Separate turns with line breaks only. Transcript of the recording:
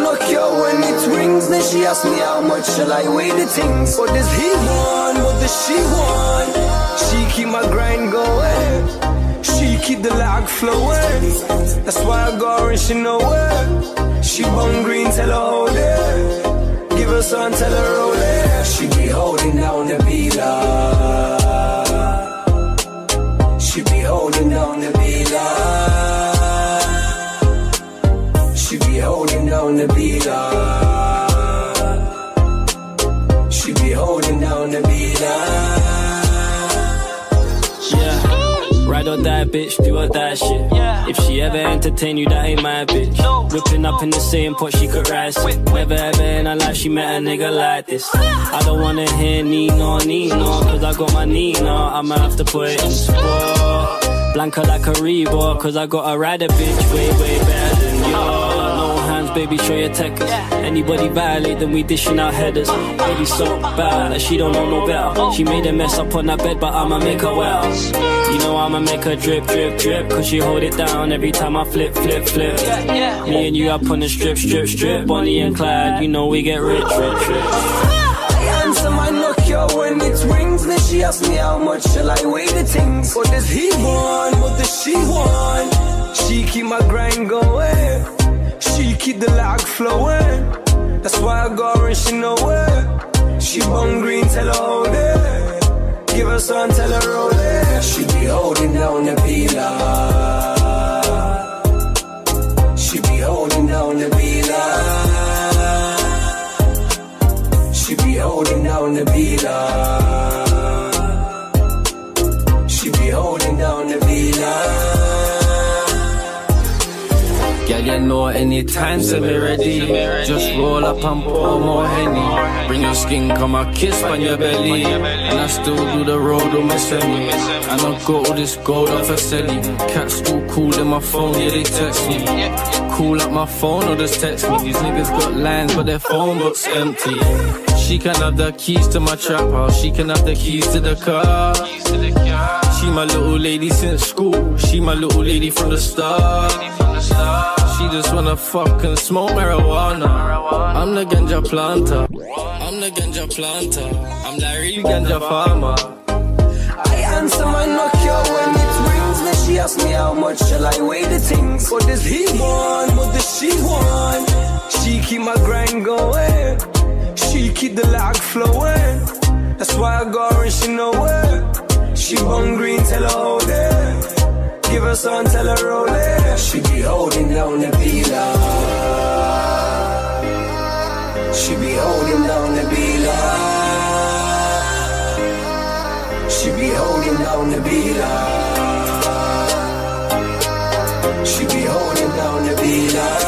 knock her when it rings. Then she asks me how much shall I weigh the things. What does he want? What does she want? She keep my grind going, she keep the lag flowing. That's why I got her and she know it. She bone green, tell her hold it. Give her some, tell her roll it. She be holding down the Beela. She be holding down the Beela. She be holding down the Beela. She be holding down the Beela.
Yeah, ride or die, bitch, do or die shit. If she ever entertain you, that ain't my bitch. Whipping up in the same pot, she could rise. Never ever in her life she met a nigga like this. I don't wanna hear Nino, cause I got my Nino. I'ma have to put it in sport. Blanca like a Reebok, cause I got a rider bitch way, way better than yours. No hands, baby, show your techers. Anybody violate, then we dishing out headers. Baby so bad that she don't know no better. She made a mess up on that bed, but I'ma make her well. You know I'ma make her drip, drip, drip, cause she hold it down every time I flip, flip, flip. Me and you up on the strip, strip, strip. Bonnie and Clyde, you know we get rich, rich, rich.
I answer my knock her when it rings. Then she asks me how much shall I weigh the things. What does he want? What does she want? She keep my grind going, she keep the lag flowing. That's why I got her and she know it. She bone green, tell her hold it. Give her some, tell her roll it. She be holding down the Beela. She be holding down the Beela. She be holding down the Beela. She be holding down the Beela.
Girl, you know anytime, say me ready. Just roll up and pour more Henny. Bring your skin, come a kiss on your belly. And I still do the road with my semi. And I got all this gold off a celly. Cats still cool in my phone, yeah, they text me. Cool up my phone or just text me. These niggas got lines, but their phone book's empty. She can have the keys to my trap house. She can have the keys to the car. She my little lady since school. She my little lady from the start. She just wanna fuck and smoke marijuana. I'm the ganja planter. I'm the ganja planter. I'm the real ganja farmer.
I answer my knock her when it rings. Then she asks me how much shall I weigh the things. What does he want? What does she want? She keep my grind going, she keep the lag flowing. That's why I got her and she know it. She bone green, tell her hold it. Give her some, tell her roll it. She be holding down the Beela. She be holding down the Beela. She be holding down the Beela. She be holding down the Beela.